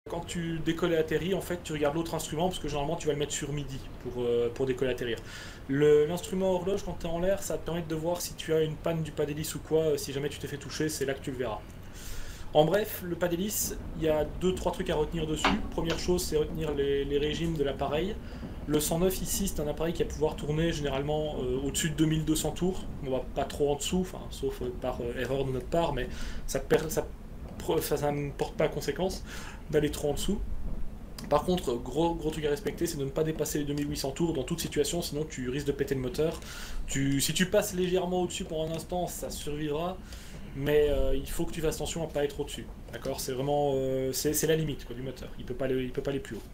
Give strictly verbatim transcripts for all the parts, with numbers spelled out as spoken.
quand tu décolles et atterris, en fait, tu regardes l'autre instrument parce que généralement tu vas le mettre sur midi pour, euh, pour décoller et atterrir. L'instrument horloge, quand tu es en l'air, ça te permet de voir si tu as une panne du pas d'hélice ou quoi. euh, Si jamais tu t'es fait toucher, c'est là que tu le verras. En bref, le pas d'hélice, il y a deux trois trucs à retenir dessus. Première chose, c'est retenir les, les régimes de l'appareil. Le cent neuf ici, c'est un appareil qui va pouvoir tourner généralement euh, au-dessus de deux mille deux cents tours. On va pas trop en dessous, enfin, sauf euh, par euh, erreur de notre part, mais ça ne ça, ça, ça ne porte pas conséquence d'aller trop en dessous. Par contre, gros, gros truc à respecter, c'est de ne pas dépasser les deux mille huit cents tours dans toute situation, sinon tu risques de péter le moteur. Tu, si tu passes légèrement au-dessus pour un instant, ça survivra, mais euh, il faut que tu fasses attention à ne pas être au-dessus. D'accord. C'est vraiment euh, c'est la limite quoi, du moteur, il ne peut pas aller, il peut pas aller plus haut.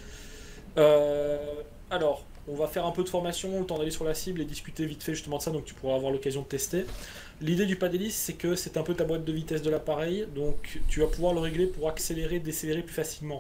Euh, alors, on va faire un peu de formation, le temps d'aller sur la cible et discuter vite fait justement de ça, donc tu pourras avoir l'occasion de tester. L'idée du pas d'hélice, c'est que c'est un peu ta boîte de vitesse de l'appareil, donc tu vas pouvoir le régler pour accélérer, décélérer plus facilement.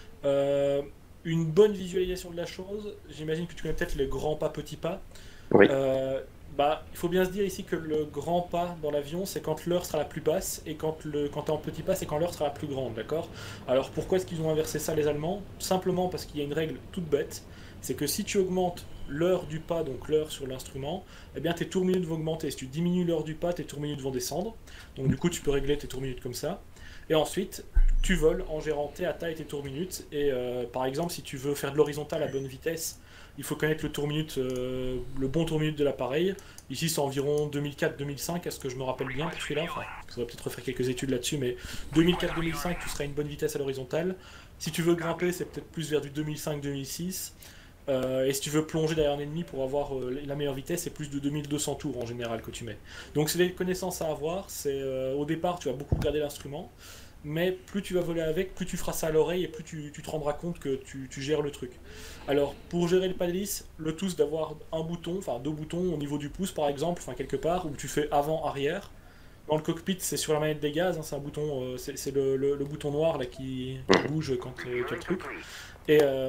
Euh, une bonne visualisation de la chose, j'imagine que tu connais peut-être les grands pas, petits pas. Oui. Euh, bah, il faut bien se dire ici que le grand pas dans l'avion, c'est quand l'heure sera la plus basse, et quand, le, quand tu es en petit pas, c'est quand l'heure sera la plus grande, d'accord? Alors pourquoi est-ce qu'ils ont inversé ça les Allemands? Simplement parce qu'il y a une règle toute bête, c'est que si tu augmentes l'heure du pas, donc l'heure sur l'instrument, eh bien tes tours minutes vont augmenter. Si tu diminues l'heure du pas, tes tours minutes vont descendre. Donc du coup, tu peux régler tes tours minutes comme ça. Et ensuite, tu voles en gérant tes A T A et tes tours minutes. Et euh, par exemple, si tu veux faire de l'horizontal à bonne vitesse, il faut connaître le tour minute, euh, le bon tour minute de l'appareil. Ici, c'est environ deux mille quatre deux mille cinq, est-ce que je me rappelle bien pour celui-là? Enfin, il faudrait peut-être refaire quelques études là-dessus, mais deux mille quatre deux mille cinq, tu seras à une bonne vitesse à l'horizontale. Si tu veux grimper, c'est peut-être plus vers du deux mille cinq deux mille six. Euh, et si tu veux plonger derrière un ennemi pour avoir euh, la meilleure vitesse, c'est plus de deux mille deux cents tours en général que tu mets. Donc c'est des connaissances à avoir. C'est euh, au départ, tu vas beaucoup regarder l'instrument, mais plus tu vas voler avec, plus tu feras ça à l'oreille et plus tu, tu te rendras compte que tu, tu gères le truc. Alors pour gérer le pas d'hélice, le tout c'est d'avoir un bouton, enfin deux boutons au niveau du pouce par exemple, enfin quelque part, où tu fais avant-arrière. Dans le cockpit, c'est sur la manette des gaz, hein, c'est un bouton, euh, c'est le, le, le bouton noir là qui, qui bouge quand euh, tu as le truc. Et euh,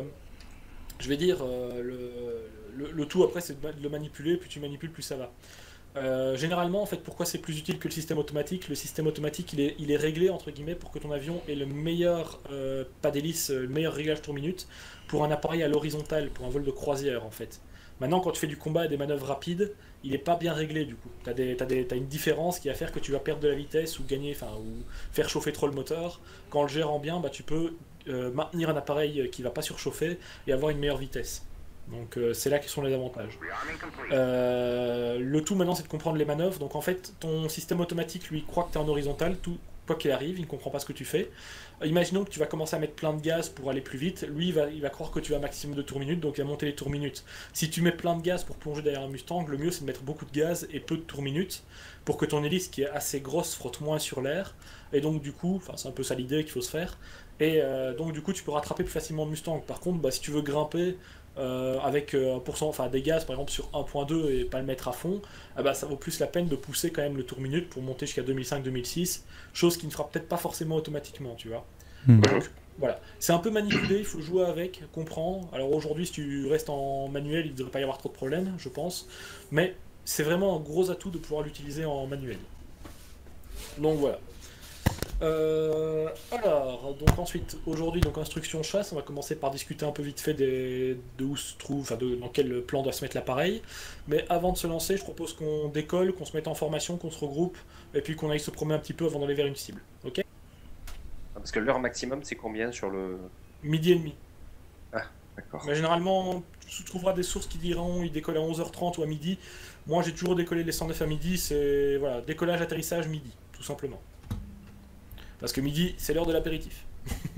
je vais dire, euh, le, le, le tout après c'est de le manipuler, plus tu manipules, plus ça va. Euh, généralement, en fait, pourquoi c'est plus utile que le système automatique? Le système automatique, il est, il est réglé, entre guillemets, pour que ton avion ait le meilleur euh, pas d'hélice, le meilleur réglage tour minute pour un appareil à l'horizontale, pour un vol de croisière, en fait. Maintenant, quand tu fais du combat et des manœuvres rapides, il n'est pas bien réglé, du coup. Tu as, as, une différence qui va faire que tu vas perdre de la vitesse ou gagner, enfin, ou faire chauffer trop le moteur. Quand le gérant bien, bah, tu peux euh, maintenir un appareil qui ne va pas surchauffer et avoir une meilleure vitesse. Donc euh, c'est là que sont les avantages. Euh, le tout maintenant c'est de comprendre les manœuvres. Donc en fait ton système automatique lui croit que tu es en horizontal, tout, quoi qu'il arrive, il ne comprend pas ce que tu fais. Euh, imaginons que tu vas commencer à mettre plein de gaz pour aller plus vite, lui il va, il va croire que tu as un maximum de tours minutes, donc il va monter les tours minutes. Si tu mets plein de gaz pour plonger derrière un Mustang, le mieux c'est de mettre beaucoup de gaz et peu de tours minutes pour que ton hélice qui est assez grosse frotte moins sur l'air. Et donc du coup, enfin c'est un peu ça l'idée qu'il faut se faire. Et euh, donc du coup tu peux rattraper plus facilement le Mustang. Par contre, bah, si tu veux grimper euh, avec euh, un pour cent, enfin des gaz par exemple sur un point deux et pas le mettre à fond, ah bah, ça vaut plus la peine de pousser quand même le tour minute pour monter jusqu'à deux mille cinq deux mille six, chose qui ne fera peut-être pas forcément automatiquement, tu vois. Mmh. Donc voilà, c'est un peu manipulé, il faut jouer avec, comprendre. Alors aujourd'hui si tu restes en manuel, il ne devrait pas y avoir trop de problèmes, je pense, mais c'est vraiment un gros atout de pouvoir l'utiliser en manuel. Donc voilà. Euh, alors, donc ensuite, aujourd'hui, donc instruction chasse, on va commencer par discuter un peu vite fait des, de où se trouve, enfin de, dans quel plan doit se mettre l'appareil. Mais avant de se lancer, je propose qu'on décolle, qu'on se mette en formation, qu'on se regroupe, et puis qu'on aille se promener un petit peu avant d'aller vers une cible. Ok? Parce que l'heure maximum, c'est combien sur le... Midi et demi. Ah, d'accord. Mais généralement, tu trouveras des sources qui diront il décolle à onze heures trente ou à midi. Moi, j'ai toujours décollé les cent neuf à midi, c'est voilà, décollage, atterrissage, midi, tout simplement. Parce que midi, c'est l'heure de l'apéritif.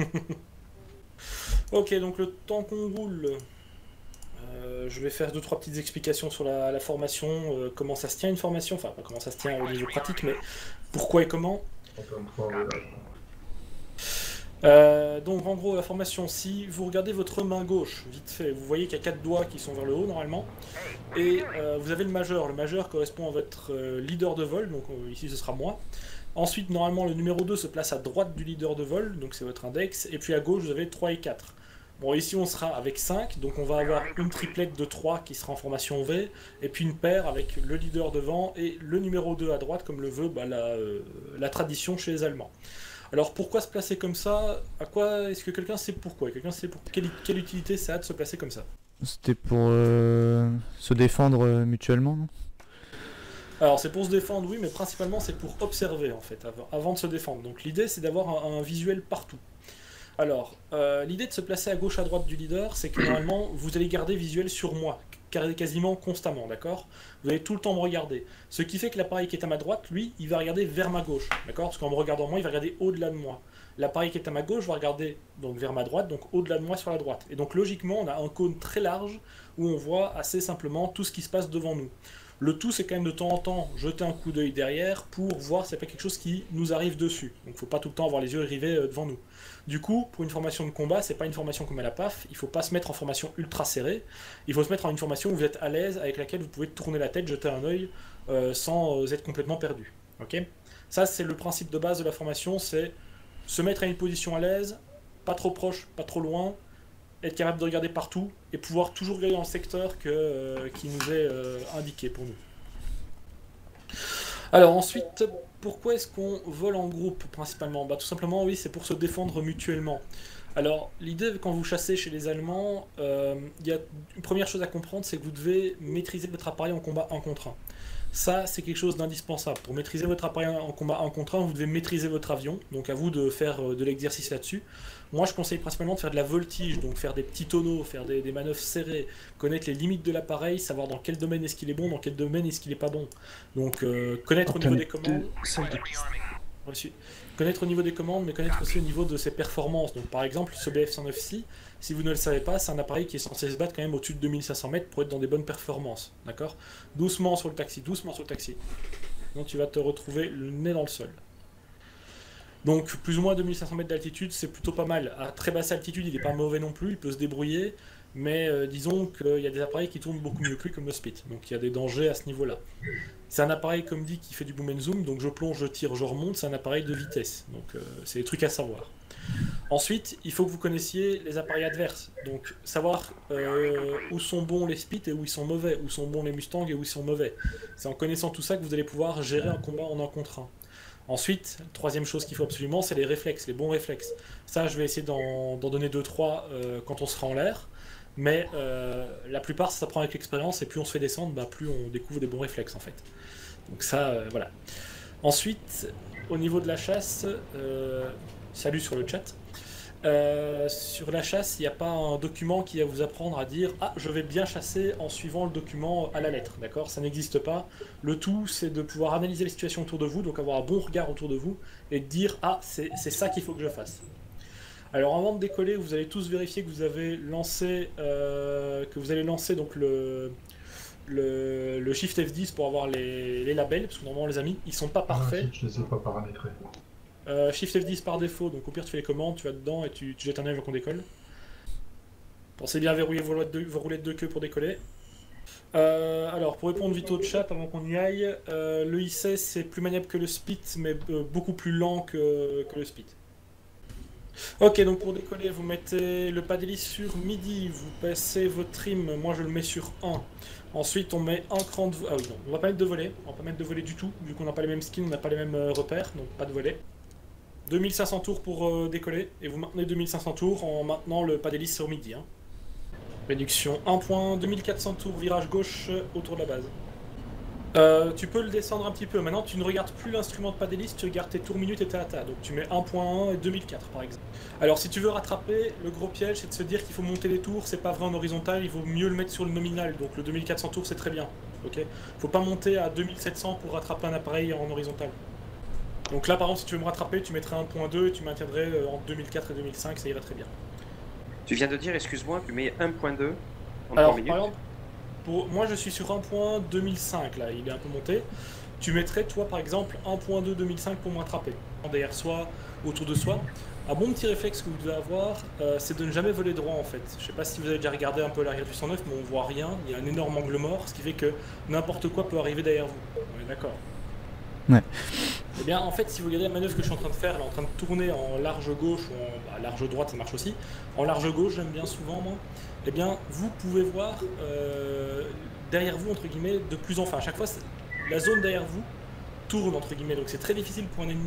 Ok, donc le temps qu'on roule, euh, je vais faire deux trois petites explications sur la, la formation, euh, comment ça se tient une formation, enfin pas comment ça se tient au niveau pratique, mais pourquoi et comment. Euh, donc en gros la formation, si vous regardez votre main gauche, vite fait, vous voyez qu'il y a quatre doigts qui sont vers le haut normalement, et euh, vous avez le majeur, le majeur correspond à votre euh, leader de vol, donc euh, ici ce sera moi. Ensuite, normalement, le numéro deux se place à droite du leader de vol, donc c'est votre index, et puis à gauche, vous avez trois et quatre. Bon, ici, on sera avec cinq, donc on va avoir une triplette de trois qui sera en formation V, et puis une paire avec le leader devant et le numéro deux à droite, comme le veut bah, la, euh, la tradition chez les Allemands. Alors pourquoi se placer comme ça? À quoi est-ce que quelqu'un sait pourquoi? Quelqu'un sait pour quelle, quelle utilité ça a de se placer comme ça? C'était pour euh, se défendre euh, mutuellement, non? Alors c'est pour se défendre, oui, mais principalement c'est pour observer en fait, avant, avant de se défendre. Donc l'idée c'est d'avoir un, un visuel partout. Alors, euh, l'idée de se placer à gauche, à droite du leader, c'est que normalement, vous allez garder visuel sur moi, quasiment constamment, d'accord? Vous allez tout le temps me regarder. Ce qui fait que l'appareil qui est à ma droite, lui, il va regarder vers ma gauche, d'accord? Parce qu'en me regardant moi, il va regarder au-delà de moi. L'appareil qui est à ma gauche va regarder donc vers ma droite, donc au-delà de moi sur la droite. Et donc logiquement, on a un cône très large où on voit assez simplement tout ce qui se passe devant nous. Le tout, c'est quand même de temps en temps jeter un coup d'œil derrière pour voir s'il n'y a pas quelque chose qui nous arrive dessus. Donc il ne faut pas tout le temps avoir les yeux rivés devant nous. Du coup, pour une formation de combat, c'est pas une formation comme à la P A F, il ne faut pas se mettre en formation ultra serrée, il faut se mettre en une formation où vous êtes à l'aise, avec laquelle vous pouvez tourner la tête, jeter un œil, euh, sans être complètement perdu. Okay, ça, c'est le principe de base de la formation, c'est se mettre à une position à l'aise, pas trop proche, pas trop loin, être capable de regarder partout, et pouvoir toujours regarder dans le secteur que, euh, qui nous est euh, indiqué pour nous. Alors ensuite, pourquoi est-ce qu'on vole en groupe principalement? Bah, tout simplement, oui, c'est pour se défendre mutuellement. Alors, l'idée, quand vous chassez chez les Allemands, euh, y a une première chose à comprendre, c'est que vous devez maîtriser votre appareil en combat un contre un. Ça, c'est quelque chose d'indispensable. Pour maîtriser votre appareil en combat un contre un, vous devez maîtriser votre avion, donc à vous de faire de l'exercice là-dessus. Moi, je conseille principalement de faire de la voltige, donc faire des petits tonneaux, faire des, des manœuvres serrées, connaître les limites de l'appareil, savoir dans quel domaine est-ce qu'il est bon, dans quel domaine est-ce qu'il n'est pas bon. Donc, euh, connaître au niveau des commandes... Reçu. Connaître au niveau des commandes, mais connaître aussi au niveau de ses performances. Donc par exemple, ce B F cent neuf C, si vous ne le savez pas, c'est un appareil qui est censé se battre quand même au-dessus de deux mille cinq cents mètres pour être dans des bonnes performances. D'accord? Doucement sur le taxi, doucement sur le taxi. Donc tu vas te retrouver le nez dans le sol. Donc plus ou moins deux mille cinq cents mètres d'altitude, c'est plutôt pas mal. À très basse altitude, il n'est pas mauvais non plus, il peut se débrouiller. Mais euh, disons qu'il y a des appareils qui tournent beaucoup mieux que lui, comme le Spit. Donc il y a des dangers à ce niveau-là. C'est un appareil, comme dit, qui fait du boom and zoom. Donc je plonge, je tire, je remonte. C'est un appareil de vitesse. Donc euh, c'est des trucs à savoir. Ensuite, il faut que vous connaissiez les appareils adverses. Donc savoir euh, où sont bons les Spit et où ils sont mauvais. Où sont bons les Mustangs et où ils sont mauvais. C'est en connaissant tout ça que vous allez pouvoir gérer un combat en un contre un. Ensuite, troisième chose qu'il faut absolument, c'est les réflexes, les bons réflexes. Ça, je vais essayer d'en donner deux trois euh, quand on sera en l'air. Mais euh, la plupart, ça s'apprend avec l'expérience, et plus on se fait descendre, bah, plus on découvre des bons réflexes en fait. Donc ça, euh, voilà. Ensuite, au niveau de la chasse, euh, salut sur le chat. Euh, sur la chasse, il n'y a pas un document qui va vous apprendre à dire « Ah, je vais bien chasser en suivant le document à la lettre », d'accord? Ça n'existe pas. Le tout, c'est de pouvoir analyser les situations autour de vous, donc avoir un bon regard autour de vous, et de dire « Ah, c'est ça qu'il faut que je fasse ». Alors avant de décoller, vous allez tous vérifier que vous avez lancé, euh, que vous allez lancer donc le, le, le Shift F dix pour avoir les, les labels, parce que normalement les amis, ils sont pas parfaits. Ah, je les ai pas paramétrés. Euh, Shift F dix par défaut, donc au pire tu fais les commandes, tu vas dedans et tu, tu jettes un œil avant qu'on décolle. Pensez bien à verrouiller vos roulettes de, vos roulettes de queue pour décoller. Euh, alors pour répondre vite au chat avant qu'on y aille, euh, le I seize c'est plus maniable que le Spit, mais euh, beaucoup plus lent que, que le Spit. Ok, donc pour décoller, vous mettez le pas d'hélice sur midi, vous passez votre trim, moi je le mets sur un. Ensuite on met un cran de... Ah oui, non, on va pas mettre de volet, on va pas mettre de volet du tout, vu qu'on n'a pas les mêmes skins, on n'a pas les mêmes euh, repères, donc pas de volet. deux mille cinq cents tours pour euh, décoller, et vous maintenez deux mille cinq cents tours en maintenant le pas d'hélice sur midi. Hein. Réduction un point, deux mille quatre cents tours, virage gauche autour de la base. Euh, tu peux le descendre un petit peu. Maintenant, tu ne regardes plus l'instrument de pas d'hélice, tu regardes tes tours minutes et tes atas. Donc tu mets un point un et deux mille quatre par exemple. Alors si tu veux rattraper, le gros piège c'est de se dire qu'il faut monter les tours, c'est pas vrai en horizontal, il vaut mieux le mettre sur le nominal. Donc le deux mille quatre cents tours c'est très bien. Ok. Faut pas monter à deux mille sept cents pour rattraper un appareil en horizontal. Donc là par exemple si tu veux me rattraper, tu mettrais un point deux et tu maintiendrais entre deux mille quatre et deux mille cinq, ça irait très bien. Tu viens de dire, excuse-moi, tu mets un point deux en Alors, trois minutes. par exemple, pour, moi je suis sur un point deux mille cinq là, il est un peu monté. Tu mettrais toi par exemple un point deux deux mille cinq pour me rattraper. Derrière soi, autour de soi. Un bon petit réflexe que vous devez avoir, euh, c'est de ne jamais voler droit en fait. Je sais pas si vous avez déjà regardé un peu l'arrière du cent neuf, mais on voit rien, il y a un énorme angle mort, ce qui fait que n'importe quoi peut arriver derrière vous. On est d'accord? Ouais. Eh bien en fait si vous regardez la manœuvre que je suis en train de faire, elle est en train de tourner en large gauche ou en bah, large droite, ça marche aussi. En large gauche j'aime bien souvent moi. Eh bien vous pouvez voir euh, derrière vous entre guillemets de plus en plus. À chaque fois la zone derrière vous tourne entre guillemets, donc c'est très difficile pour un ennemi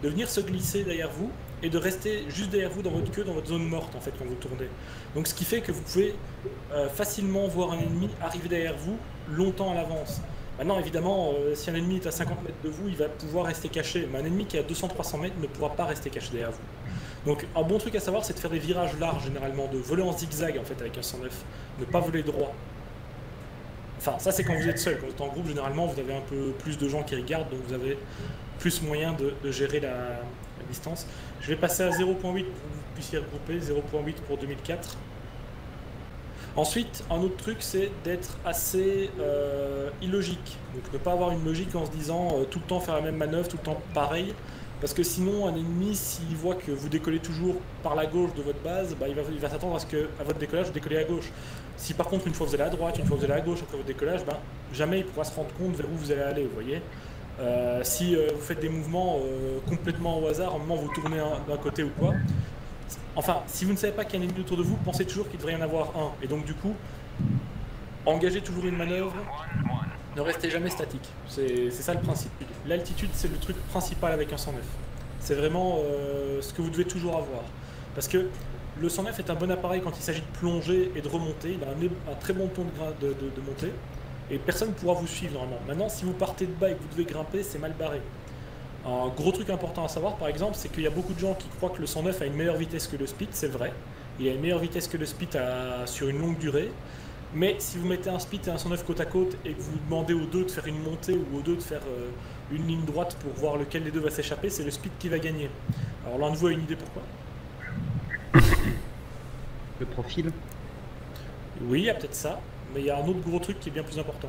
de venir se glisser derrière vous et de rester juste derrière vous dans votre queue, dans votre zone morte en fait quand vous tournez. Donc ce qui fait que vous pouvez euh, facilement voir un ennemi arriver derrière vous longtemps à l'avance. Maintenant évidemment, euh, si un ennemi est à cinquante mètres de vous, il va pouvoir rester caché, mais un ennemi qui est à deux cents à trois cents mètres ne pourra pas rester caché derrière vous. Donc un bon truc à savoir, c'est de faire des virages larges généralement, de voler en zigzag en fait avec un cent neuf, ne pas voler droit. Enfin ça c'est quand vous êtes seul, quand vous êtes en groupe généralement vous avez un peu plus de gens qui regardent, donc vous avez plus moyen de, de gérer la, la distance. Je vais passer à zéro point huit pour que vous puissiez regrouper, zéro point huit pour deux mille quatre. Ensuite, un autre truc, c'est d'être assez euh, illogique. Donc ne pas avoir une logique en se disant euh, tout le temps faire la même manœuvre, tout le temps pareil. Parce que sinon, un ennemi, s'il voit que vous décollez toujours par la gauche de votre base, bah, il va, il va s'attendre à ce que à votre décollage, vous décollez à gauche. Si par contre, une fois vous allez à droite, une fois vous allez à gauche après votre décollage, bah, jamais il pourra se rendre compte vers où vous allez aller, vous voyez. Euh, si euh, vous faites des mouvements euh, complètement au hasard, à un moment vous tournez d'un côté ou quoi. Enfin, si vous ne savez pas qu'il y a un ennemi autour de vous, pensez toujours qu'il devrait y en avoir un. Et donc du coup, engagez toujours une manœuvre, ne restez jamais statique. C'est ça le principe. L'altitude, c'est le truc principal avec un cent neuf. C'est vraiment euh, ce que vous devez toujours avoir. Parce que le cent neuf est un bon appareil quand il s'agit de plonger et de remonter. Il a un, un très bon ton de, de, de, de montée. Et personne ne pourra vous suivre normalement. Maintenant, si vous partez de bas et que vous devez grimper, c'est mal barré. Un gros truc important à savoir, par exemple, c'est qu'il y a beaucoup de gens qui croient que le cent neuf a une meilleure vitesse que le speed, c'est vrai. Il a une meilleure vitesse que le speed à, sur une longue durée. Mais si vous mettez un speed et un cent neuf côte à côte et que vous demandez aux deux de faire une montée ou aux deux de faire euh, une ligne droite pour voir lequel des deux va s'échapper, c'est le speed qui va gagner. Alors l'un de vous a une idée pourquoi? Le profil? Oui, il y a peut-être ça. Mais il y a un autre gros truc qui est bien plus important.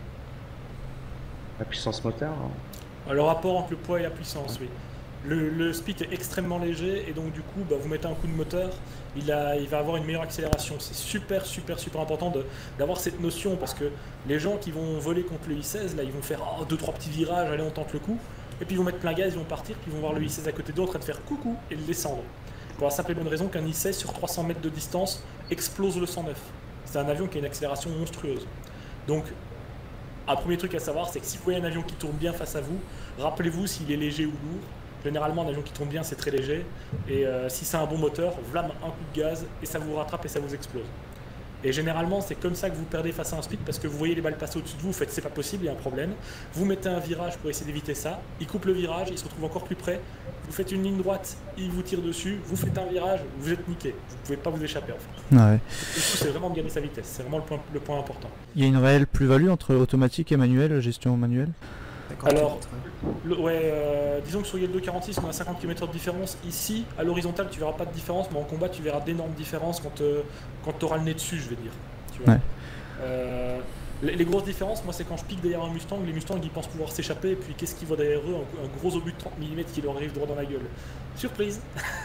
La puissance moteur hein. Le rapport entre le poids et la puissance, oui. Le, le speed est extrêmement léger et donc du coup, bah, vous mettez un coup de moteur, il, a, il va avoir une meilleure accélération. C'est super, super, super important d'avoir cette notion parce que les gens qui vont voler contre le I seize, là, ils vont faire oh, deux, trois petits virages, allez, on tente le coup, et puis ils vont mettre plein gaz, ils vont partir, puis ils vont voir le I seize à côté d'autres et de faire coucou et le descendre. Pour la simple et bonne raison qu'un I seize sur trois cents mètres de distance explose le cent neuf. C'est un avion qui a une accélération monstrueuse. Donc, un premier truc à savoir, c'est que si vous voyez un avion qui tourne bien face à vous, rappelez-vous s'il est léger ou lourd. Généralement, un avion qui tourne bien, c'est très léger. Et euh, si c'est un bon moteur, vlam, un coup de gaz, et ça vous rattrape et ça vous explose. Et généralement, c'est comme ça que vous perdez face à un speed, parce que vous voyez les balles passer au-dessus de vous, vous faites c'est pas possible, il y a un problème. Vous mettez un virage pour essayer d'éviter ça, il coupe le virage, il se retrouve encore plus près. Vous faites une ligne droite, il vous tire dessus, vous faites un virage, vous êtes niqué. Vous pouvez pas vous échapper en fait. Ouais. C'est vraiment de gagner sa vitesse, c'est vraiment le point, le point important. Il y a une réelle plus-value entre automatique et manuel, gestion manuelle? Alors, le, ouais, euh, disons que sur Yeldo quarante-six, on a cinquante kilomètres de différence. Ici, à l'horizontale, tu verras pas de différence, mais en combat, tu verras d'énormes différences quand, euh, quand tu auras le nez dessus, je vais dire. Tu vois. Ouais. Euh, les, les grosses différences, moi, c'est quand je pique derrière un Mustang, les Mustangs, ils pensent pouvoir s'échapper, et puis qu'est-ce qu'ils voient derrière eux? Un, un gros obus de trente millimètres qui leur arrive droit dans la gueule. Surprise.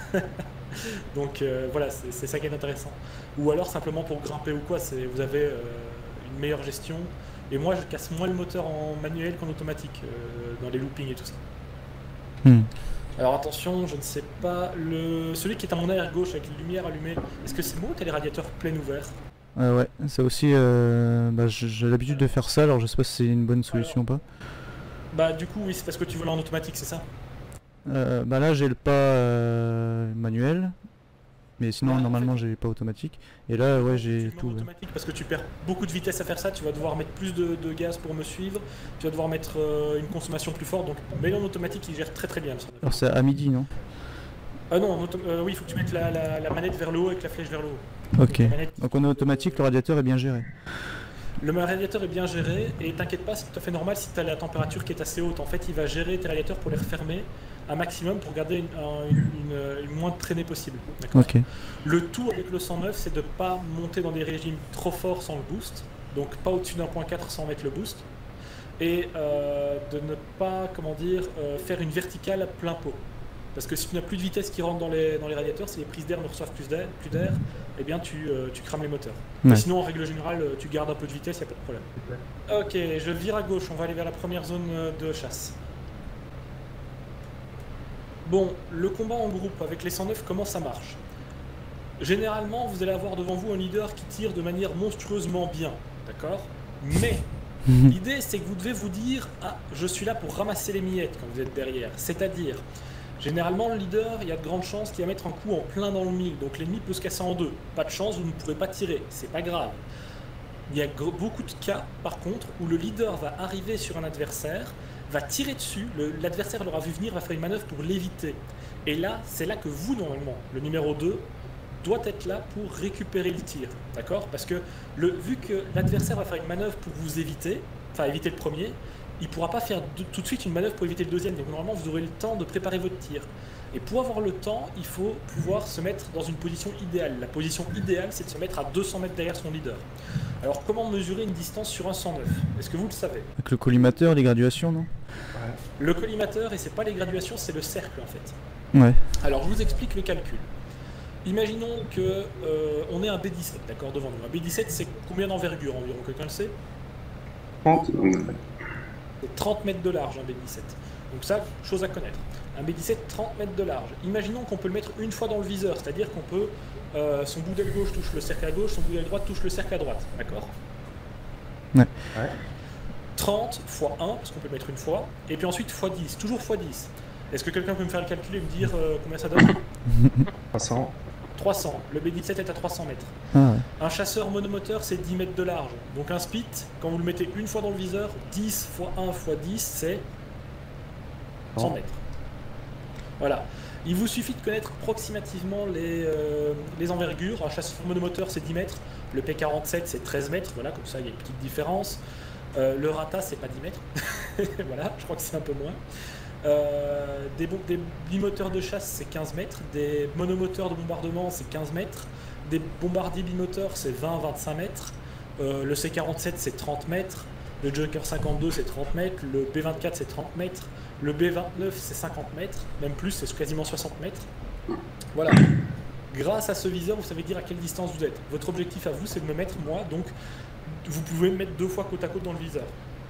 Donc euh, voilà, c'est ça qui est intéressant. Ou alors, simplement pour grimper ou quoi, vous avez euh, une meilleure gestion. Et moi, je casse moins le moteur en manuel qu'en automatique, euh, dans les loopings et tout ça. Hmm. Alors attention, je ne sais pas, le... celui qui est à mon arrière gauche avec les lumières allumées, est-ce que c'est moi ou t'as les radiateurs plein ouverts? Euh, ouais, ça aussi, euh, bah, j'ai l'habitude de faire ça, alors je sais pas si c'est une bonne solution ou pas. Bah du coup, oui, c'est parce que tu voles en automatique, c'est ça? euh, Bah là, j'ai le pas euh, manuel. Mais sinon, Ah, normalement, en fait, j'ai pas automatique. Et là, ouais, tu le j'ai mets tout. en Ouais. automatique parce que tu perds beaucoup de vitesse à faire ça, tu vas devoir mettre plus de, de gaz pour me suivre, tu vas devoir mettre euh, une consommation plus forte, donc mets-le en automatique, il gère très très bien. Alors c'est à midi, non? Ah non, en auto... euh, oui, il faut que tu mettes la, la, la manette vers le haut avec la flèche vers le haut. Ok. Donc, la manette- Donc on est automatique, le radiateur est bien géré. Le radiateur est bien géré et t'inquiète pas, c'est tout à fait normal si tu as la température qui est assez haute. En fait, il va gérer tes radiateurs pour les refermer un maximum pour garder une, une, une, une moins de traînée possible. Ok. Le tout avec le cent neuf, c'est de ne pas monter dans des régimes trop forts sans le boost, donc pas au-dessus d'un point quatre sans mettre le boost, et euh, de ne pas, comment dire, euh, faire une verticale à plein pot. Parce que si tu n'as plus de vitesse qui rentre dans les, dans les radiateurs, si les prises d'air ne reçoivent plus d'air, plus d'air, eh bien tu, euh, tu crames les moteurs. Ouais. Mais sinon, en règle générale, tu gardes un peu de vitesse, il n'y a pas de problème. Ok, je vire à gauche, on va aller vers la première zone de chasse. Bon, le combat en groupe avec les cent neuf, comment ça marche? Généralement, vous allez avoir devant vous un leader qui tire de manière monstrueusement bien, d'accord? Mais l'idée, c'est que vous devez vous dire « Ah, je suis là pour ramasser les miettes » quand vous êtes derrière. C'est-à-dire, Généralement, le leader, il y a de grandes chances qu'il va mettre un coup en plein dans le mille, donc l'ennemi peut se casser en deux. Pas de chance, vous ne pourrez pas tirer, c'est pas grave. Il y a beaucoup de cas, par contre, où le leader va arriver sur un adversaire, va tirer dessus, l'adversaire l'aura vu venir, va faire une manœuvre pour l'éviter. Et là, c'est là que vous, normalement, le numéro deux, doit être là pour récupérer le tir, d'accord? Parce que le, vu que l'adversaire va faire une manœuvre pour vous éviter, enfin éviter le premier, il ne pourra pas faire de, tout de suite une manœuvre pour éviter le deuxième, donc normalement vous aurez le temps de préparer votre tir. Et pour avoir le temps, il faut pouvoir se mettre dans une position idéale. La position idéale, c'est de se mettre à deux cents mètres derrière son leader. Alors comment mesurer une distance sur un cent neuf? Est-ce que vous le savez? Avec le collimateur, les graduations, non? Ouais. Le collimateur, et c'est pas les graduations, c'est le cercle en fait. Ouais. Alors je vous explique le calcul. Imaginons que euh, on ait un B dix-sept, d'accord, devant nous. Un B dix-sept, c'est combien d'envergure environ? Quelqu'un le sait? trente. C'est trente mètres de large, un B dix-sept. Donc ça, chose à connaître. Un B dix-sept, trente mètres de large. Imaginons qu'on peut le mettre une fois dans le viseur, c'est-à-dire qu'on peut, euh, son bout d'aile gauche touche le cercle à gauche, son bout d'aile droite touche le cercle à droite, d'accord? Ouais. Ouais. trente fois un, parce qu'on peut le mettre une fois, et puis ensuite fois dix, toujours fois dix. Est-ce que quelqu'un peut me faire le calcul et me dire euh, combien ça donne? trois cents. trois cents. Le B dix-sept est à trois cents mètres. Ah ouais. Un chasseur monomoteur, c'est dix mètres de large. Donc un spit, quand vous le mettez une fois dans le viseur, dix fois un fois dix, c'est cent mètres. Voilà. Il vous suffit de connaître approximativement les, euh, les envergures. Un chasseur monomoteur, c'est dix mètres. Le P quarante-sept, c'est treize mètres. Voilà, comme ça, il y a une petite différence. Euh, le Rata, c'est pas dix mètres. Voilà, je crois que c'est un peu moins. Euh, des, des bimoteurs de chasse, c'est quinze mètres. Des monomoteurs de bombardement, c'est quinze mètres. Des bombardiers bimoteurs, c'est vingt à vingt-cinq mètres. Euh, le C quarante-sept, c'est trente mètres. Le Junker cinquante-deux, c'est trente mètres. Le B vingt-quatre, c'est trente mètres. Le B vingt-neuf, c'est cinquante mètres. Même plus, c'est quasiment soixante mètres. Voilà. Grâce à ce viseur, vous savez dire à quelle distance vous êtes. Votre objectif à vous, c'est de me mettre, moi, donc vous pouvez me mettre deux fois côte à côte dans le viseur.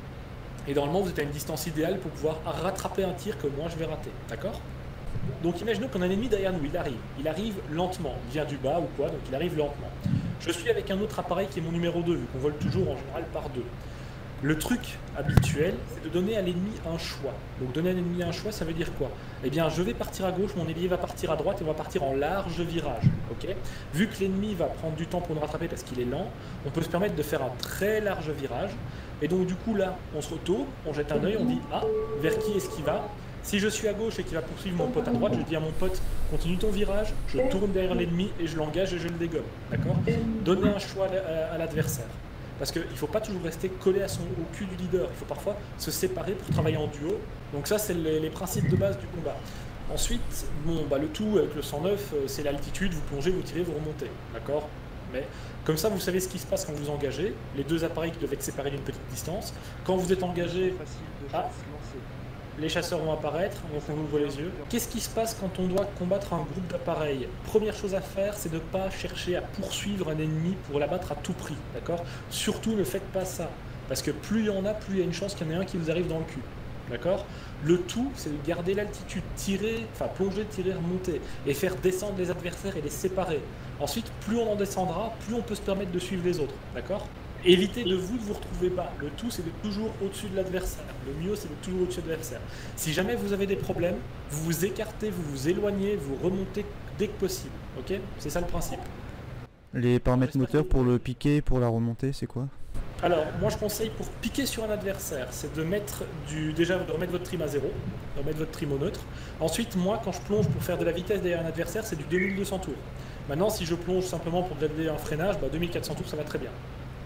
Et normalement, vous êtes à une distance idéale pour pouvoir rattraper un tir que moi, je vais rater. D'accord? Donc imaginons qu'on a un ennemi derrière nous, il arrive. Il arrive lentement, il vient du bas ou quoi, donc il arrive lentement. Je suis avec un autre appareil qui est mon numéro deux, vu qu'on vole toujours en général par deux. Le truc habituel, c'est de donner à l'ennemi un choix. Donc donner à l'ennemi un choix, ça veut dire quoi? Eh bien, je vais partir à gauche, mon ailier va partir à droite et on va partir en large virage. Okay, vu que l'ennemi va prendre du temps pour nous rattraper parce qu'il est lent, on peut se permettre de faire un très large virage. Et donc du coup là, on se retourne, on jette un œil, on dit « Ah, vers qui est-ce qu'il va ?» Si je suis à gauche et qu'il va poursuivre mon pote à droite, je dis à mon pote « Continue ton virage, je tourne derrière l'ennemi et je l'engage et je le dégomme. » D'accord? Donner un choix à l'adversaire. Parce qu'il ne faut pas toujours rester collé à son, au cul du leader, il faut parfois se séparer pour travailler en duo. Donc ça, c'est les, les principes de base du combat. Ensuite, bon, bah, le tout avec le cent neuf, c'est l'altitude, vous plongez, vous tirez, vous remontez. D'accord? Mais comme ça, vous savez ce qui se passe quand vous engagez. Les deux appareils qui doivent être séparés d'une petite distance. Quand vous êtes engagé, ah, les chasseurs vont apparaître, donc on ouvre les yeux. Qu'est-ce qui se passe quand on doit combattre un groupe d'appareils? Première chose à faire, c'est de ne pas chercher à poursuivre un ennemi pour l'abattre à tout prix. D'accord? Surtout, ne faites pas ça. Parce que plus il y en a, plus il y a une chance qu'il y en ait un qui vous arrive dans le cul. D'accord? Le tout, c'est de garder l'altitude, tirer, enfin plonger, tirer, remonter, et faire descendre les adversaires et les séparer. Ensuite, plus on en descendra, plus on peut se permettre de suivre les autres. D'accord? Évitez de vous de vous retrouver bas. Le tout, c'est d'être toujours au-dessus de l'adversaire. Le mieux, c'est d'être toujours au-dessus de l'adversaire. Si jamais vous avez des problèmes, vous vous écartez, vous vous éloignez, vous remontez dès que possible. Ok? C'est ça le principe. Les paramètres moteurs pour le piquer, pour la remontée, c'est quoi? Alors, moi je conseille pour piquer sur un adversaire, c'est de mettre du, déjà de remettre votre trim à zéro, de remettre votre trim au neutre. Ensuite, moi quand je plonge pour faire de la vitesse derrière un adversaire, c'est du deux mille deux cents tours. Maintenant, si je plonge simplement pour garder un freinage, bah, deux mille quatre cents tours, ça va très bien.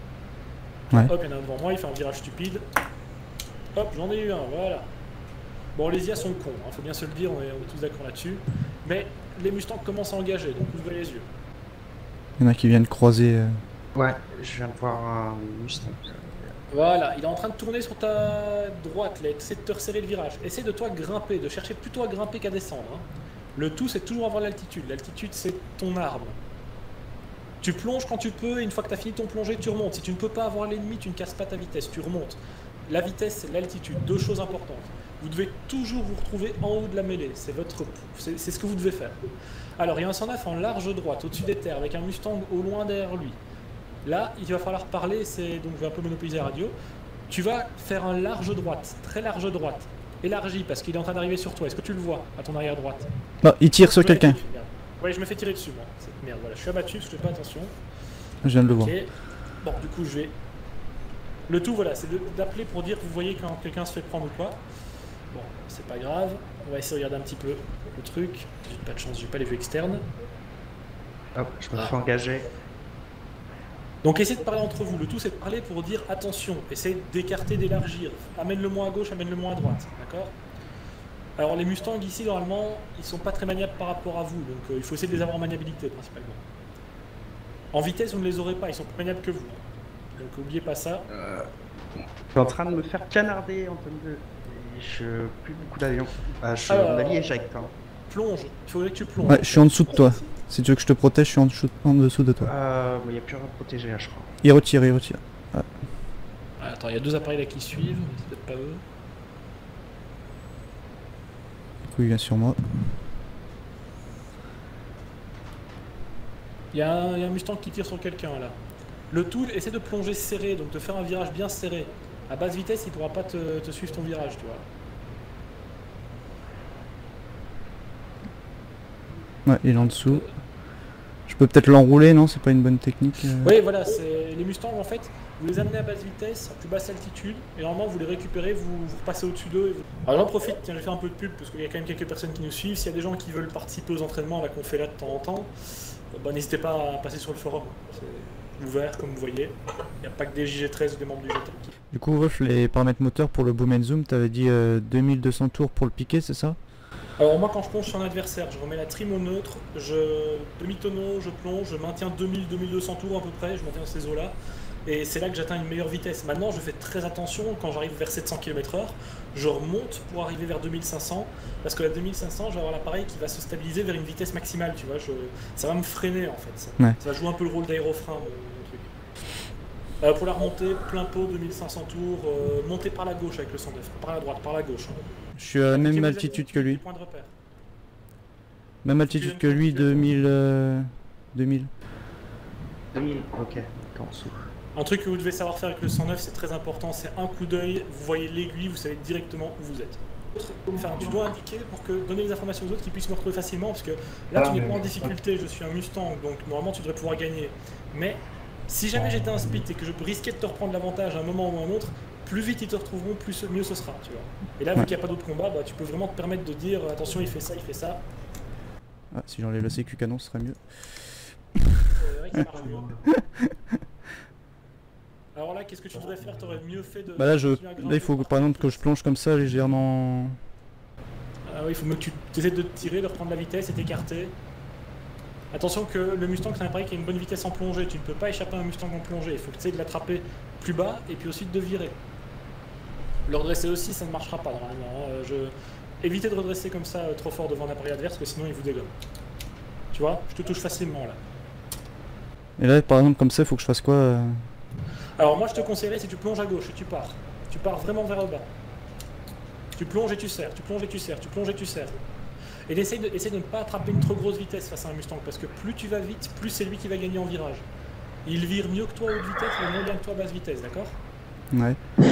Ouais. Hop, il y en a un devant moi, il fait un virage stupide. Hop, j'en ai eu un, voilà. Bon, les I A sont cons, il hein, faut bien se le dire, on est, on est tous d'accord là-dessus. Mais les Mustangs commencent à engager, donc ouvrez les yeux. Il y en a qui viennent croiser. Euh... Ouais, je viens de voir un Mustang. Voilà, il est en train de tourner sur ta droite, là, essaie de te resserrer le virage. Essaie de toi grimper, de chercher plutôt à grimper qu'à descendre. Hein. Le tout, c'est toujours avoir l'altitude. L'altitude, c'est ton arme. Tu plonges quand tu peux, et une fois que tu as fini ton plongée, tu remontes. Si tu ne peux pas avoir l'ennemi, tu ne casses pas ta vitesse, tu remontes. La vitesse, c'est l'altitude. Deux choses importantes. Vous devez toujours vous retrouver en haut de la mêlée. C'est votre, c'est ce que vous devez faire. Alors, il y a un cent neuf en large droite, au-dessus des terres, avec un Mustang au loin derrière lui. Là, il va falloir parler, c'est donc je vais un peu monopoliser la radio. Tu vas faire un large droite, très large droite. élargis parce qu'il est en train d'arriver sur toi. Est-ce que tu le vois à ton arrière droite? Non, il tire sur Ouais, quelqu'un. merde. Ouais, je me fais tirer dessus, moi. Cette merde, voilà. Je suis abattu parce que je fais pas attention. Je viens de le voir. Ok. Bon, du coup, je vais. Le tout, voilà, c'est de- d'appeler pour dire que vous voyez quand quelqu'un se fait prendre ou pas. Bon, c'est pas grave. On va essayer de regarder un petit peu le truc. J'ai pas de chance, j'ai pas les vues externes. Hop, je me Ah. fais engager. Donc essayez de parler entre vous. Le tout, c'est de parler pour dire attention. Essayez d'écarter, d'élargir. Amène-le moins à gauche, amène-le moins à droite. D'accord? Alors les Mustangs ici, normalement, ils sont pas très maniables par rapport à vous. Donc euh, il faut essayer de les avoir en maniabilité principalement. En vitesse, vous ne les aurez pas. Ils sont plus maniables que vous. Donc n'oubliez pas ça. Euh, je suis en train de me faire canarder en termes de... Et je plus beaucoup d'avions. Ah, je suis Alors- en allié éjecte. Hein. Plonge. Il faudrait que tu plonges. Ouais, je suis en dessous de toi. Si tu veux que je te protège, je suis en dessous, en dessous de toi. Euh, il n'y a plus rien à protéger là, je crois. Il retire, il retire. Ah, attends, il y a deux appareils là qui suivent. Mais c'est peut-être pas eux. Du coup, il vient sur moi. Il y, a un il y a un Mustang qui tire sur quelqu'un là. Le tout, essaie de plonger serré, donc de faire un virage bien serré. À basse vitesse, il pourra pas te, te suivre ton virage, tu vois. Ouais, il est en dessous. Je peux peut-être l'enrouler, non? C'est pas une bonne technique. euh. Oui, voilà, c'est les Mustangs en fait. Vous les amenez à basse vitesse, à plus basse altitude, et normalement vous les récupérez, vous, vous repassez au-dessus d'eux. et vous- Alors j'en profite, tiens, je vais faire un peu de pub parce qu'il y a quand même quelques personnes qui nous suivent. S'il y a des gens qui veulent participer aux entraînements là qu'on fait là de temps en temps, euh, bah, n'hésitez pas à passer sur le forum. C'est ouvert comme vous voyez. Il n'y a pas que des J G treize ou des membres du G T. Du coup, Wolf, les paramètres moteurs pour le boom and zoom, t'avais dit euh, deux mille deux cents tours pour le piqué, c'est ça? Alors moi quand je plonge sur un adversaire, je remets la trim au neutre, je demi-tonneau, je plonge, je maintiens deux mille à deux mille deux cents tours à peu près, je maintiens ces eaux-là. Et c'est là que j'atteins une meilleure vitesse. Maintenant je fais très attention quand j'arrive vers sept cents kilomètres heure, je remonte pour arriver vers deux mille cinq cents, parce que à deux mille cinq cents je vais avoir l'appareil qui va se stabiliser vers une vitesse maximale, tu vois, je... ça va me freiner en fait. Ça, Ouais. ça va jouer un peu le rôle d'aérofrein mon, mon truc. Euh, pour la remontée, plein pot, deux mille cinq cents tours, euh, monter par la gauche avec le cent neuf, par la droite, par la gauche. Hein. Je suis à la même Appliquez vos altitude amis, que lui. des points de repère. Même altitude que lui, deux mille. euh, deux mille. deux mille, ok, en dessous. Un truc que vous devez savoir faire avec le cent neuf, c'est très important, c'est un coup d'œil, vous voyez l'aiguille, vous savez directement où vous êtes. Enfin, tu dois indiquer pour que donner les informations aux autres qui puissent me retrouver facilement, parce que là tu n'es pas en difficulté, je suis un Mustang, donc normalement tu devrais pouvoir gagner. Mais si jamais j'étais un Spit et que je risquais de te reprendre l'avantage à un moment ou à un autre, plus vite ils te retrouveront, plus mieux ce sera, tu vois. Et là, vu Ouais. qu'il n'y a pas d'autre combat, bah, tu peux vraiment te permettre de dire attention, il fait ça, il fait ça. Ah, si j'enlève le sécu canon, ce serait mieux. C'est vrai que ça marche mieux. Alors là, qu'est-ce que tu devrais faire? T'aurais mieux fait de. Bah là, je, continuer à là, grimper il faut par- par exemple que je plonge comme ça légèrement. Ah oui, il faut mieux que tu essaies de te tirer, de reprendre la vitesse et t'écarter. Attention que le Mustang, c'est un appareil qui a une bonne vitesse en plongée. Tu ne peux pas échapper à un Mustang en plongée. Il faut que tu essaies de l'attraper plus bas et puis ensuite de virer. Le redresser aussi, ça ne marchera pas normalement. hein. Je... Évitez de redresser comme ça euh, trop fort devant un appareil adverse, parce que sinon il vous dégomme. Tu vois, je te touche facilement là. Et là, par exemple, comme ça, il faut que je fasse quoi euh Alors moi je te conseillerais si tu plonges à gauche et tu pars. Tu pars vraiment vers le bas. Tu plonges et tu serres, tu plonges et tu serres, tu plonges et tu serres. Et essaye de, essaye de ne pas attraper une trop grosse vitesse face à un Mustang, parce que plus tu vas vite, plus c'est lui qui va gagner en virage. Il vire mieux que toi à haute vitesse, mais moins bien que toi à basse vitesse, d'accord? Ouais.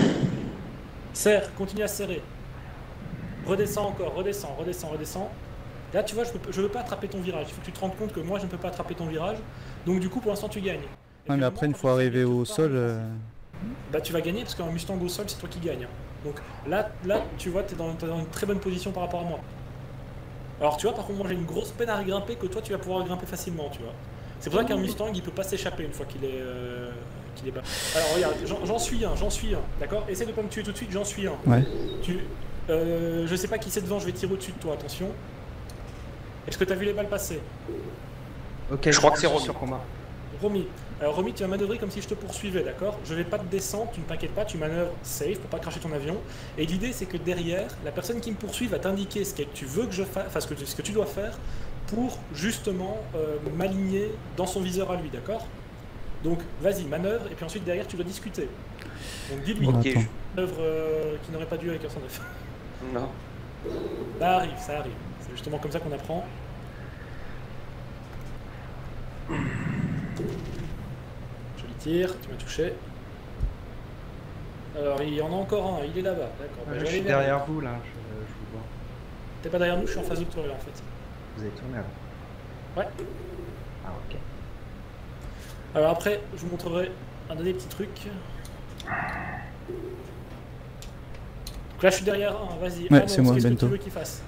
Serre, continue à serrer. Redescends encore, redescends, redescends, redescends. Là tu vois, je ne veux pas attraper ton virage. Il faut que tu te rendes compte que moi je ne peux pas attraper ton virage. Donc du coup pour l'instant tu gagnes. Et Ouais, mais finalement, après, une quand fois tu sais arrivé que tu au pars sol. en euh, bah tu vas gagner parce qu'un Mustang au sol c'est toi qui gagne. Donc là, là tu vois, tu es dans, t'es dans une très bonne position par rapport à moi. Alors tu vois, par contre moi j'ai une grosse peine à grimper que toi tu vas pouvoir grimper facilement, tu vois. C'est pour ça qu'un Mustang il peut pas s'échapper une fois qu'il est, euh, qu'il est bas. Alors regarde, j'en- j'en suis un, j'en suis un, d'accord? Essaie de pas me tuer tout de suite, j'en suis un. Ouais. Tu, euh, je sais pas qui c'est devant, je vais tirer au-dessus de toi, attention. Est-ce que tu as vu les balles passer? Ok, Je crois que c'est suis Romy. sur combat. Romy, alors Romy, tu vas manœuvrer comme si je te poursuivais, d'accord? Je vais pas te descendre, tu ne t'inquiètes pas, tu manœuvres safe pour pas cracher ton avion. Et l'idée, c'est que derrière, la personne qui me poursuit va t'indiquer ce que tu veux que je fasse, enfin ce que, tu- ce que tu dois faire pour justement euh, m'aligner dans son viseur à lui, d'accord? Donc vas-y, manœuvre, et puis ensuite derrière, tu dois discuter. Donc dis-lui, Bon, Ok, attends. manœuvre euh, qui n'aurait pas dû avec un cent neuf. Non. Ça arrive, ça arrive. C'est justement comme ça qu'on apprend. Joli tir, tu m'as touché. Alors il y en a encore un, il est là-bas, d'accord. Bah, Ouais, je vais je suis aller vers derrière vous là, je, je vous vois. lui. T'es pas derrière nous, je suis en face de toi là en fait. Vous avez tourné là. Ouais. Ah ok. Alors après, je vous montrerai un dernier petit truc. Donc là je suis derrière un, vas-y. Ouais, Annonce, c'est moi, qu'est-ce que Bento. tu veux qu'il fasse?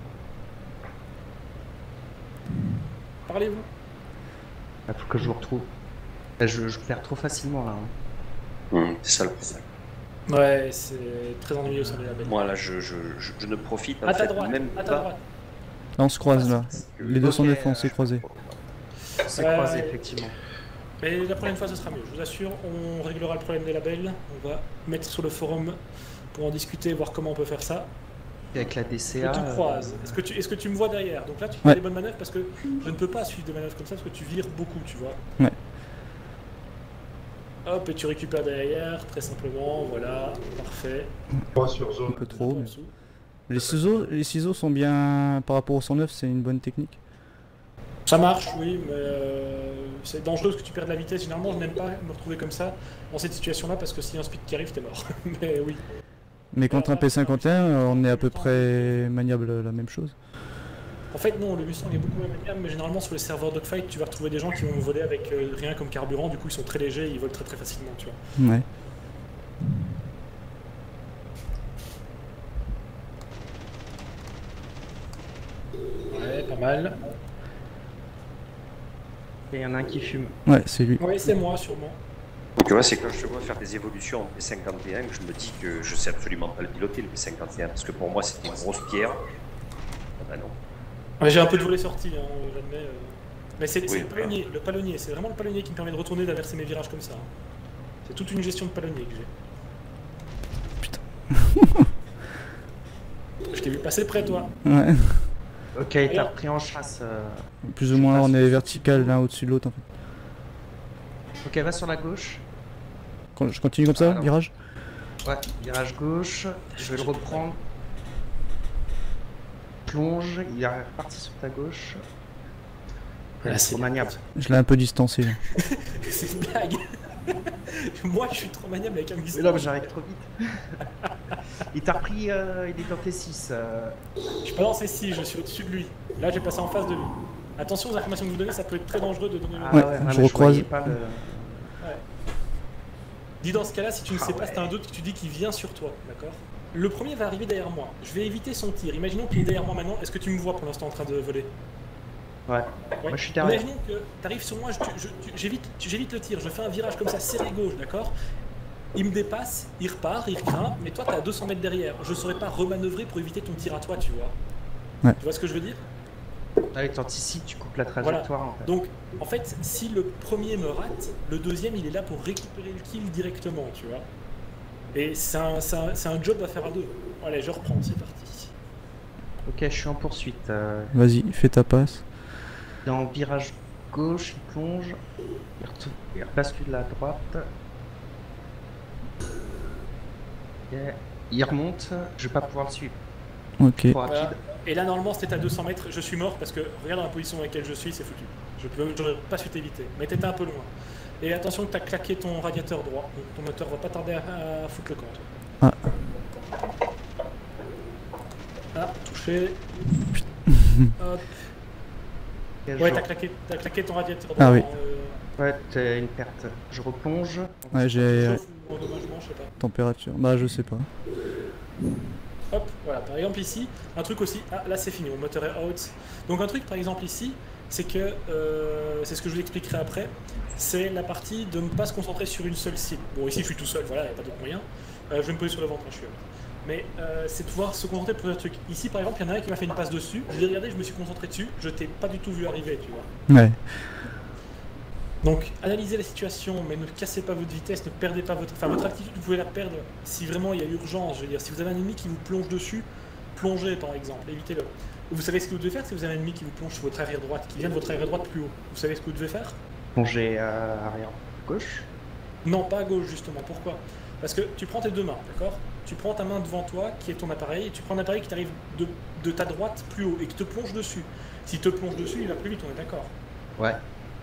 Parlez-vous. Il faut que je vous retrouve. Là, Je, je perds trop facilement là. hein. Hum, c'est ça le problème. Ouais, c'est très ennuyeux sur les labels. Moi là, je, je, je, je ne profite en À ta fait droite, même à ta pas. droite. Là, on se croise là. Les deux sont Ok, neuf, on s'est euh, croisés. C'est Ouais, croisé ouais. effectivement. Mais la prochaine fois ce sera mieux, je vous assure, on réglera le problème des labels, on va mettre sur le forum pour en discuter, voir comment on peut faire ça. Avec la D C A. Que tu euh, croises. Est-ce que tu, est-ce que tu me vois derrière? Donc là tu fais Ouais. des bonnes manœuvres parce que je ne peux pas suivre des manœuvres comme ça parce que tu vires beaucoup, tu vois. Ouais. Hop, et tu récupères derrière, très simplement, voilà, parfait. Pas sur zone. Un peu trop. En mais- dessous. Les ciseaux, les ciseaux sont bien par rapport au cent neuf, c'est une bonne technique. Ça marche, oui, mais euh, c'est dangereux parce que tu perds de la vitesse. Généralement, je n'aime pas me retrouver comme ça, dans cette situation-là, parce que s'il y a un speed qui arrive, t'es mort. Mais oui. Mais contre un P cinquante et un, euh, on est à peu près maniable la même chose. En fait, non, le Mustang est beaucoup moins maniable, mais généralement sur les serveurs dogfight, tu vas retrouver des gens qui vont voler avec euh, rien comme carburant, du coup ils sont très légers et ils volent très très facilement, tu vois. Ouais. Ouais, pas mal. Il y en a un qui fume. Ouais, c'est lui. Ouais, c'est moi, sûrement. Tu vois, c'est quand je te vois faire des évolutions en P cinquante et un que je me dis que je sais absolument pas le piloter le P cinquante et un parce que pour moi c'était une grosse pierre. Ah bah non. Ouais, j'ai un peu de volet sorti, hein, j'admets. euh. Mais c'est c'est Oui, le palonnier, le palonnier, c'est vraiment le palonnier qui me permet de retourner, d'inverser mes virages comme ça. hein. C'est toute une gestion de palonnier que j'ai. Putain. Je t'ai vu passer près, toi. Ouais. Ok, t'as Alors. repris en chasse. euh. Plus ou moins, on est vertical l'un au-dessus de l'autre en fait. Ok, va sur la gauche. Quand- Je continue comme ça, Ah, non. virage? Ouais, virage gauche. Je vais le reprendre. Plonge, il est reparti sur ta gauche. Ah, Ouais, c'est trop maniable. Je l'ai un peu distancé là. C'est une blague. Moi, je suis trop maniable avec un Mais Mustang. non, mais j'arrive trop vite. Il t'a repris, euh, il est dans T six. euh. Je suis pas dans ces six, je suis au-dessus de lui. Là, j'ai passé en face de lui. Attention aux informations que vous donnez, ça peut être très dangereux de donner le. Ah Ouais, ouais, je mais je recroise. voyais pas le... Ouais. Dis dans ce cas-là, si tu ne Ah sais pas, si t'as un ouais. doute, tu dis qu'il vient sur toi, d'accord? Le premier va arriver derrière moi. Je vais éviter son tir. Imaginons qu'il est derrière moi maintenant. Est-ce que tu me vois pour l'instant en train de voler? Ouais. Ouais. Moi, je suis derrière. Imaginons que tu arrives sur moi, je- je- je- j'évite tu- j'évite le tir. Je fais un virage comme ça, serré gauche, d'accord? Il me dépasse, il repart, il craint, mais toi, t'es à deux cents mètres derrière. Je saurais pas remanœuvrer pour éviter ton tir à toi, tu vois? Ouais. Tu vois ce que je veux dire? Ouais, t'anticipes, tu coupes la trajectoire en fait. Donc, en fait, si le premier me rate, le deuxième, il est là pour récupérer le kill directement, tu vois. Et c'est un, c'est un- c'est un job à faire à deux. Allez, je reprends, c'est parti. Ok, je suis en poursuite. euh, Vas-y, fais ta passe. Dans le virage gauche, il plonge. Il, retourne, il bascule à droite. Ok, il remonte. Je vais pas pouvoir le suivre. Ok. Trop rapide. Voilà. Et là, normalement, c'était à deux cents mètres. Je suis mort parce que regarde la position dans laquelle je suis, c'est foutu. Je peux, j'aurais pas su t'éviter. Mais t'étais un peu loin. Et attention que t'as claqué ton radiateur droit. Donc, ton moteur va pas tarder à, à foutre le camp. Ah. Ah, touché. Hop. Ok, Ouais, je- t'as claqué, t'as claqué ton radiateur Ah droit. oui. euh, Ouais, t'as une perte. Je replonge. Ouais, j'ai chauffe ou endommagement, je sais pas. température. Bah, je sais pas. Hop, voilà, par exemple ici, un truc aussi, ah là c'est fini, mon moteur est out. Donc un truc par exemple ici, c'est que, euh, c'est ce que je vous expliquerai après, c'est la partie de ne pas se concentrer sur une seule cible. Bon ici je suis tout seul, voilà, il n'y a pas d'autre moyen. Euh, je vais me poser sur le ventre quand je suis out. Mais euh, c'est de pouvoir se concentrer sur plusieurs trucs. Ici par exemple, il y en a un qui m'a fait une passe dessus, je l'ai regardé, je me suis concentré dessus, je t'ai pas du tout vu arriver, tu vois. Ouais. Donc, analysez la situation, mais ne cassez pas votre vitesse, ne perdez pas votre... Enfin, votre attitude, vous pouvez la perdre si vraiment il y a urgence. Je veux dire, si vous avez un ennemi qui vous plonge dessus, plongez par exemple, évitez-le. Vous savez ce que vous devez faire si vous avez un ennemi qui vous plonge sur votre arrière droite, qui vient de votre arrière droite plus haut. Vous savez ce que vous devez faire? Plonger euh, arrière gauche. Non, pas à gauche justement. Pourquoi? Parce que tu prends tes deux mains, d'accord? Tu prends ta main devant toi, qui est ton appareil, et tu prends un appareil qui t'arrive de, de ta droite plus haut et qui te plonge dessus. S'il te plonge dessus, il va plus vite, on est d'accord? Ouais.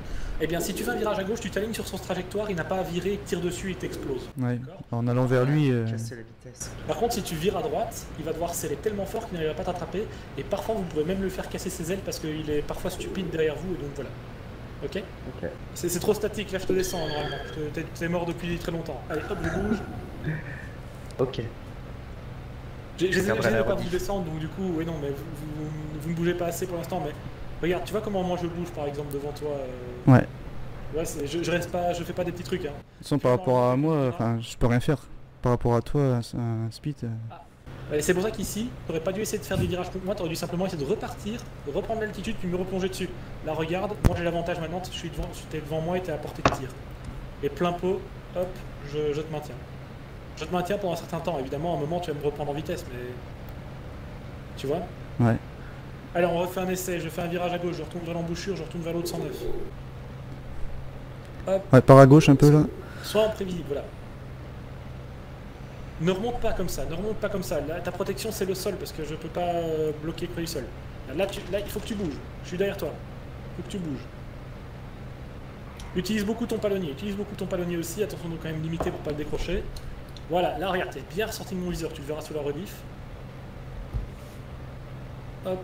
Eh bien, si tu fais un virage à gauche, tu t'alignes sur son trajectoire, il n'a pas à virer, tire dessus, il t'explose. Ouais. En allant vers lui. Euh... Casser la vitesse. Par contre, si tu vires à droite, il va devoir serrer tellement fort qu'il n'arrivera pas à t'attraper. Et parfois, vous pourrez même le faire casser ses ailes parce qu'il est parfois stupide derrière vous. Et donc voilà. Ok, Ok. C'est trop statique. Là, je te descends normalement. T'es mort depuis très longtemps. Allez, hop, je bouge. Ok. J'ai essayé de la pas rediff. vous descendre, donc du coup, oui, non, mais vous, vous, vous ne bougez pas assez pour l'instant. Mais regarde, tu vois comment moi je bouge par exemple devant toi. Euh... Ouais. Ouais, je, je reste pas, je fais pas des petits trucs. Hein. De toute façon, par rapport à moi, enfin, je peux rien faire. Par rapport à toi, un speed. Euh... Et c'est pour ça qu'ici, t'aurais pas dû essayer de faire des virages contre moi, t'aurais dû simplement essayer de repartir, de reprendre l'altitude, puis me replonger dessus. Là, regarde, moi j'ai l'avantage maintenant, je suis devant, t'es devant moi et t'es à portée de tir. Et plein pot, hop, je, je te maintiens. Je te maintiens pendant un certain temps, évidemment, à un moment tu vas me reprendre en vitesse, mais... Tu vois? Ouais. Allez, on refait un essai, je fais un virage à gauche, je retourne vers l'embouchure, je retourne vers l'autre cent neuf. Hop. Ouais, par à gauche un peu là. Soit en prévisible, voilà. Ne remonte pas comme ça, ne remonte pas comme ça. Là, ta protection c'est le sol parce que je peux pas euh, bloquer près du sol. Là, tu, là, il faut que tu bouges. Je suis derrière toi. Il faut que tu bouges. Utilise beaucoup ton palonnier. Utilise beaucoup ton palonnier aussi. Attention de quand même limiter pour pas le décrocher. Voilà, là regarde, t'es bien ressorti de mon viseur. Tu le verras sur la rediff. Hop.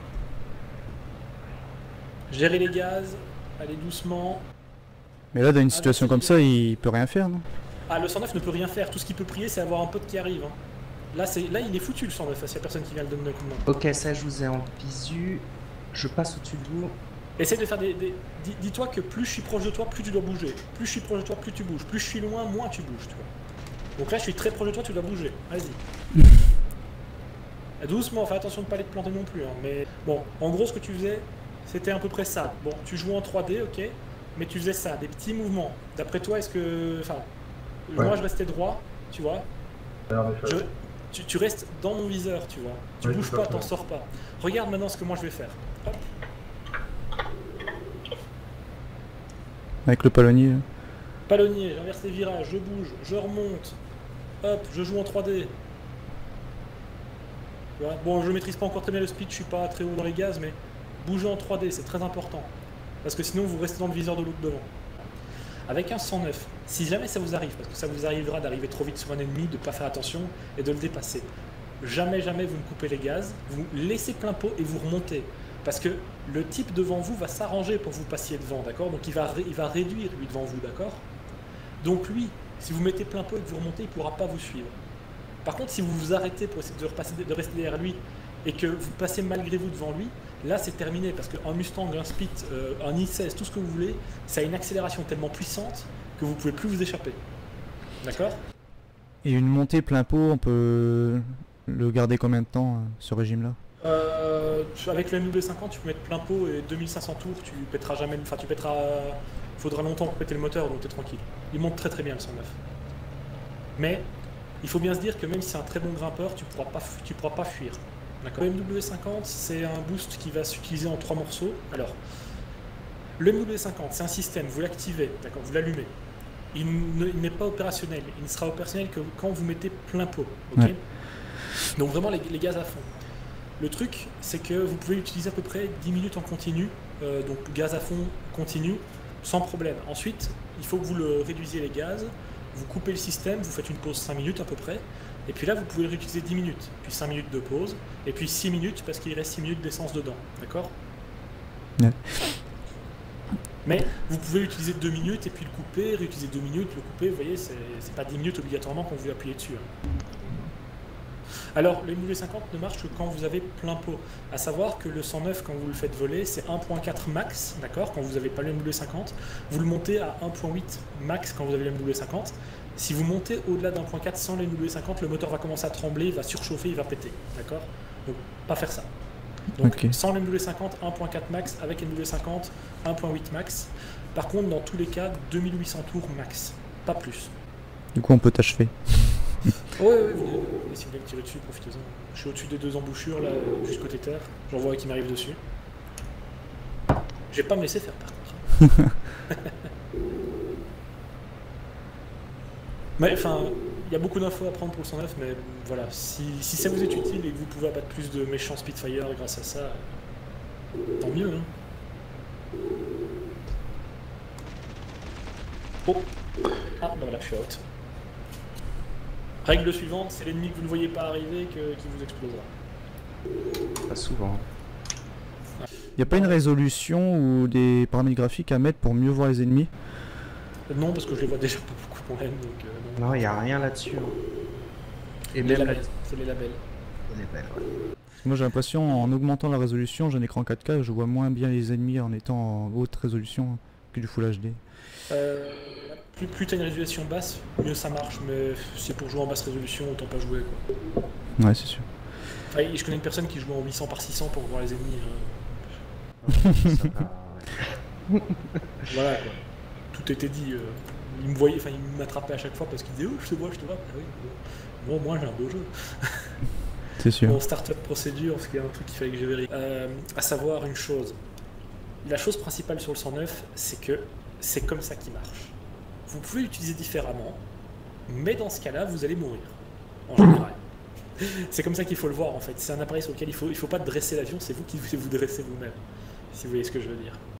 Gérer les gaz. Allez doucement. Mais là, dans une Ah, situation c'est comme bien. ça, il peut rien faire, non? Ah, le cent neuf ne peut rien faire. Tout ce qu'il peut prier, c'est avoir un pote qui arrive. Hein. Là, là, il est foutu le cent neuf. S'il n'y a personne qui vient le donner un coup de main. Ok, ça je vous ai en visu. Je passe au-dessus de vous. Essaye de faire des... des... dis- Dis-toi que plus je suis proche de toi, plus tu dois bouger. Plus je suis proche de toi, plus tu bouges. Plus je suis loin, moins tu bouges, tu vois. Donc là, je suis très proche de toi, tu dois bouger. Vas-y. Doucement, fais attention de ne pas aller te planter non plus. Hein. Mais bon, en gros, ce que tu faisais, c'était à peu près ça. Bon, tu jouais en trois D, ok, mais tu faisais ça, des petits mouvements. D'après toi, est-ce que... Enfin, Ouais. moi, je restais droit, tu vois. Alors, en effet. Je- Tu, tu restes dans mon viseur, tu vois. Tu Oui, bouges tout à pas, fait. t'en sors pas. Regarde maintenant ce que moi je vais faire. Hop. Avec le palonnier. Palonnier, j'inverse les virages, je bouge, je remonte. Hop, je joue en trois D. Tu vois, bon, je maîtrise pas encore très bien le speed, je suis pas très haut dans les gaz, mais bouger en trois D, c'est très important. Parce que sinon, vous restez dans le viseur de l'autre devant. Avec un cent neuf, si jamais ça vous arrive, parce que ça vous arrivera d'arriver trop vite sur un ennemi, de pas faire attention et de le dépasser, jamais, jamais vous ne coupez les gaz, vous laissez plein pot et vous remontez. Parce que le type devant vous va s'arranger pour que vous passiez devant, d'accord? Donc il va, ré- il va réduire lui devant vous, d'accord? Donc lui, si vous mettez plein pot et que vous remontez, il ne pourra pas vous suivre. Par contre, si vous vous arrêtez pour essayer de, repasser, de rester derrière lui et que vous passez malgré vous devant lui, là c'est terminé parce qu'un Mustang, un Spit, euh, un i seize, tout ce que vous voulez, ça a une accélération tellement puissante que vous ne pouvez plus vous échapper. D'accord? Et une montée plein pot, on peut le garder combien de temps, euh, ce régime-là? Euh, tu- avec le M W cinquante, tu peux mettre plein pot et deux mille cinq cents tours, tu pèteras jamais. Enfin, tu pèteras. Faudra longtemps pour péter le moteur, donc t'es tranquille. Il monte très très bien le cent neuf. Mais il faut bien se dire que même si c'est un très bon grimpeur, tu pourras pas, fu- tu pourras pas fuir. D'accord. Le M W cinquante, c'est un boost qui va s'utiliser en trois morceaux. Alors, le M W cinquante, c'est un système, vous l'activez, d'accord, vous l'allumez. Il ne- il n'est pas opérationnel. Il ne sera opérationnel que quand vous mettez plein pot. Ok. Ouais. Donc vraiment les, les gaz à fond. Le truc, c'est que vous pouvez l'utiliser à peu près dix minutes en continu, euh, donc gaz à fond continu, sans problème. Ensuite, il faut que vous le réduisiez les gaz, vous coupez le système, vous faites une pause cinq minutes à peu près, et puis là vous pouvez le réutiliser dix minutes, puis cinq minutes de pause, et puis six minutes parce qu'il reste six minutes d'essence dedans, d'accord? Ouais. Mais vous pouvez l'utiliser deux minutes et puis le couper, réutiliser deux minutes, le couper, vous voyez, c'est c'est pas dix minutes obligatoirement quand vous appuyez dessus. hein. Alors, le M W cinquante ne marche que quand vous avez plein pot. À savoir que le cent neuf, quand vous le faites voler, c'est un virgule quatre max, d'accord, quand vous n'avez pas le M W cinquante. Vous le montez à un virgule huit max quand vous avez le M W cinquante. Si vous montez au-delà d'un virgule quatre sans le M W cinquante, le moteur va commencer à trembler, il va surchauffer, il va péter, d'accord? Donc, pas faire ça. Donc, Ok. sans le M W cinquante, un virgule quatre max, avec M W cinquante, un virgule huit max. Par contre, dans tous les cas, deux mille huit cents tours max, pas plus. Du coup, on peut t'achever. Ouais, ouais, vous voulez, si vous voulez me tirer dessus, profitez-en. Je suis au-dessus des deux embouchures, là, juste côté terre. J'en vois un qui m'arrive dessus. Je vais pas me laisser faire, par contre. Mais, enfin, il y a beaucoup d'infos à prendre pour le cent neuf, mais voilà, si, si ça vous est utile et que vous pouvez abattre plus de méchants Spitfire grâce à ça, tant mieux, hein. Oh. Ah, bah voilà, je suis out. Règle suivante, c'est l'ennemi que vous ne voyez pas arriver que, qui vous explosera. Pas souvent. Y a pas une résolution ou des paramètres graphiques à mettre pour mieux voir les ennemis? Non, parce que je les vois déjà pas beaucoup quand même, donc euh, non. Non, il y a rien là-dessus. hein. Et Les même labels, là- c'est les labels. Elle est belle, ouais. Moi j'ai l'impression en augmentant la résolution, j'ai un écran quatre K, je vois moins bien les ennemis en étant en haute résolution que du Full H D. Euh, plus plus tu as une résolution basse, mieux ça marche, mais c'est pour jouer en basse résolution, autant pas jouer quoi. Ouais, c'est sûr. Ah, et je connais une personne qui joue en huit cents par six cents pour voir les ennemis. hein. Ça va, ouais. Voilà quoi. Tout était dit. euh, il me voyait, enfin il m'attrapait à chaque fois parce qu'il disait oh je te vois, je te vois. Ah oui, bon. Bon, moi j'ai un beau jeu. C'est sûr. Bon, startup procédure, parce qu'il y a un truc qu'il fallait que je vérifie. Euh, à savoir une chose. La chose principale sur le cent neuf, c'est que c'est comme ça qu'il marche. Vous pouvez l'utiliser différemment, mais dans ce cas-là, vous allez mourir. En général. C'est comme ça qu'il faut le voir en fait. C'est un appareil sur lequel il faut, il faut pas dresser l'avion, c'est vous qui devez vous dresser vous-même. Si vous voyez ce que je veux dire.